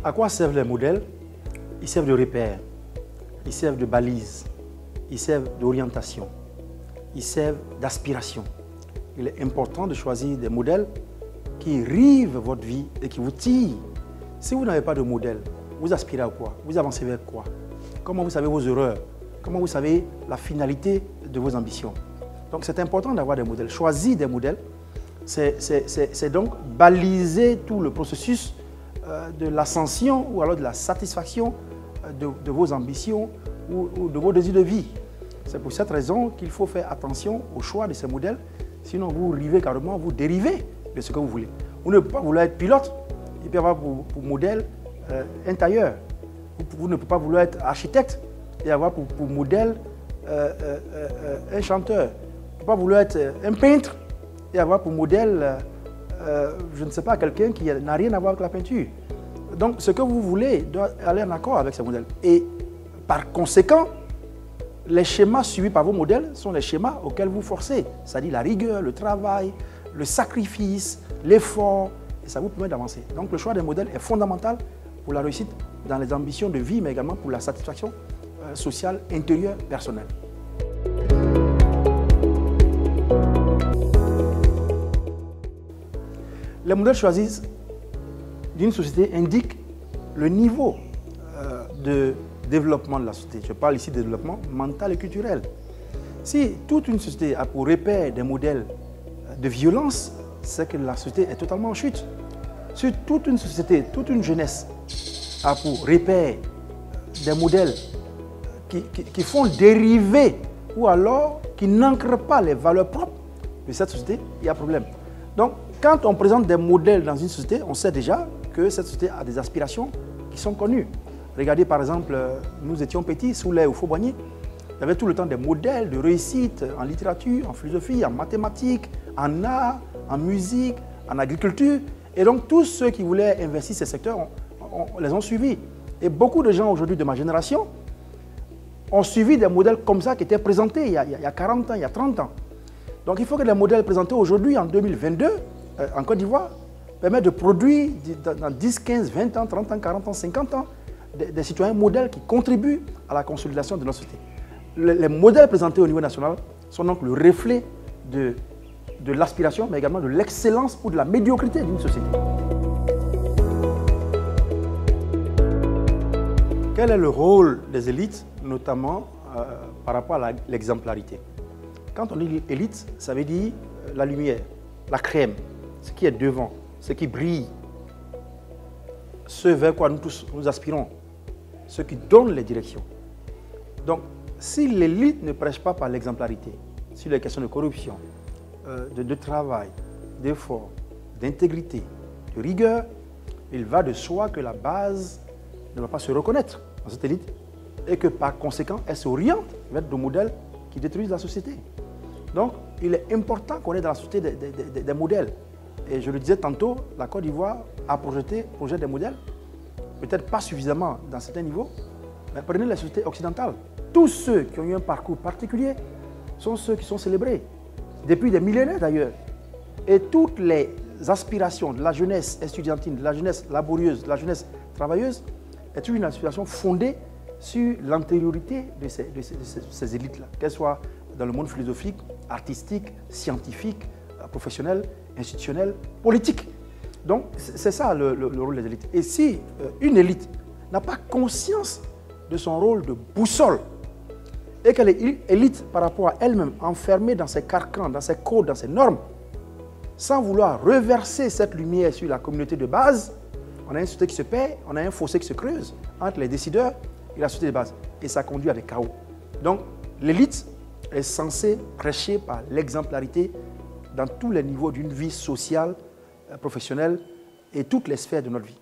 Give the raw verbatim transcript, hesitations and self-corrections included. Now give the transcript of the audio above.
À quoi servent les modèles? Ils servent de repères, ils servent de balises, ils servent d'orientation, ils servent d'aspiration. Il est important de choisir des modèles qui rivent votre vie et qui vous tirent. Si vous n'avez pas de modèle, vous aspirez à quoi? Vous avancez vers quoi? Comment vous savez vos erreurs? Comment vous savez la finalité de vos ambitions? Donc c'est important d'avoir des modèles. Choisir des modèles, c'est donc baliser tout le processus euh, de l'ascension ou alors de la satisfaction de, de vos ambitions ou, ou de vos désirs de vie. C'est pour cette raison qu'il faut faire attention au choix de ces modèles. Sinon, vous rivez carrément, vous dérivez de ce que vous voulez. Vous ne pouvez pas vouloir être pilote et puis avoir pour, pour modèle euh, un tailleur. Vous, vous ne pouvez pas vouloir être architecte et avoir pour, pour modèle euh, euh, euh, un chanteur. Vous ne pouvez pas vouloir être un peintre et avoir pour modèle, euh, euh, je ne sais pas, quelqu'un qui n'a rien à voir avec la peinture. Donc, ce que vous voulez doit aller en accord avec ces modèles. Et par conséquent, les schémas suivis par vos modèles sont les schémas auxquels vous forcez, c'est-à-dire la rigueur, le travail, le sacrifice, l'effort, et ça vous permet d'avancer. Donc le choix des modèles est fondamental pour la réussite dans les ambitions de vie, mais également pour la satisfaction euh, sociale, intérieure, personnelle. Les modèles choisis d'une société indiquent le niveau euh, de développement de la société. Je parle ici de développement mental et culturel. Si toute une société a pour repère des modèles de violence, c'est que la société est totalement en chute. Si toute une société, toute une jeunesse a pour repère des modèles qui, qui, qui font dériver ou alors qui n'ancrent pas les valeurs propres de cette société, il y a problème. Donc, quand on présente des modèles dans une société, on sait déjà que cette société a des aspirations qui sont connues. Regardez par exemple, nous étions petits, Souley ou Fauboigny, il y avait tout le temps des modèles de réussite en littérature, en philosophie, en mathématiques, en art, en musique, en agriculture. Et donc tous ceux qui voulaient investir ces secteurs, on, on, les ont suivis. Et beaucoup de gens aujourd'hui de ma génération ont suivi des modèles comme ça qui étaient présentés il y a, il y a quarante ans, il y a trente ans. Donc il faut que les modèles présentés aujourd'hui en deux mille vingt-deux, euh, en Côte d'Ivoire, permettent de produire dans dix, quinze, vingt ans, trente ans, quarante ans, cinquante ans, des, des citoyens modèles qui contribuent à la consolidation de notre société. Les, les modèles présentés au niveau national sont donc le reflet de, de l'aspiration, mais également de l'excellence ou de la médiocrité d'une société. Quel est le rôle des élites, notamment euh, par rapport à l'exemplarité? Quand on dit élite, ça veut dire la lumière, la crème, ce qui est devant, ce qui brille, ce vers quoi nous tous nous aspirons, ce qui donne les directions. Donc, si l'élite ne prêche pas par l'exemplarité, sur les questions de corruption, euh, de, de travail, d'effort, d'intégrité, de rigueur, il va de soi que la base ne va pas se reconnaître dans cette élite et que par conséquent, elle s'oriente vers des modèles qui détruisent la société. Donc, il est important qu'on ait dans la société des, des, des, des modèles. Et je le disais tantôt, la Côte d'Ivoire a projeté, projette des modèles, peut-être pas suffisamment dans certains niveaux, mais prenez la société occidentale. Tous ceux qui ont eu un parcours particulier sont ceux qui sont célébrés, depuis des millénaires d'ailleurs. Et toutes les aspirations de la jeunesse estudiantine, de la jeunesse laborieuse, de la jeunesse travailleuse, est une aspiration fondée sur l'antériorité de ces, de ces, de ces, ces élites-là, qu'elles soient dans le monde philosophique, artistique, scientifique, professionnel, institutionnel, politique. Donc, c'est ça le, le, le rôle des élites. Et si euh, une élite n'a pas conscience de son rôle de boussole et qu'elle est élite par rapport à elle-même, enfermée dans ses carcans, dans ses codes, dans ses normes, sans vouloir reverser cette lumière sur la communauté de base, on a une société qui se perd, on a un fossé qui se creuse entre les décideurs et la société de base. Et ça conduit à des chaos. Donc, l'élite est censée prêcher par l'exemplarité dans tous les niveaux d'une vie sociale, professionnelle et toutes les sphères de notre vie.